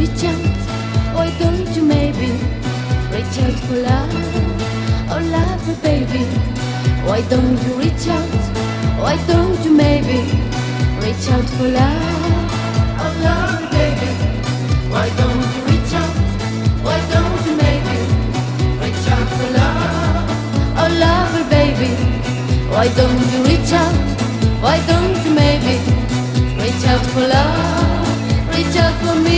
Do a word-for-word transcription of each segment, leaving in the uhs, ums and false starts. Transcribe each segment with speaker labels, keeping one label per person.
Speaker 1: reach out? Why don't you maybe reach out for love? Oh love me baby, why don't you reach out? Why don't you maybe reach out for love? Oh love me baby, why don't you reach out? Why don't you maybe reach out for love? Oh love me baby, why don't you reach out? Why don't you maybe reach out for love? Reach out for me.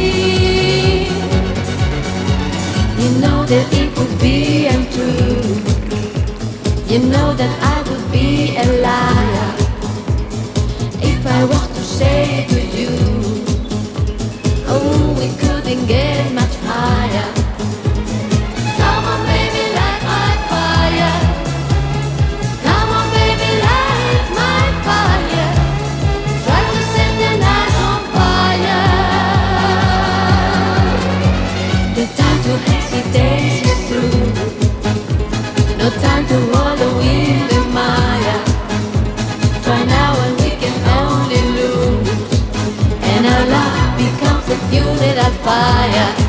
Speaker 1: You know that it would be untrue. You know that I would be a liar if I was to say to you, oh, we couldn't get much higher. Come on baby, light my fire. Come on baby, light my fire. Try to set the night on fire. The time to hesitate is through. No time to wallow in the mire. Try now and we can only lose, and our love becomes a funeral fire.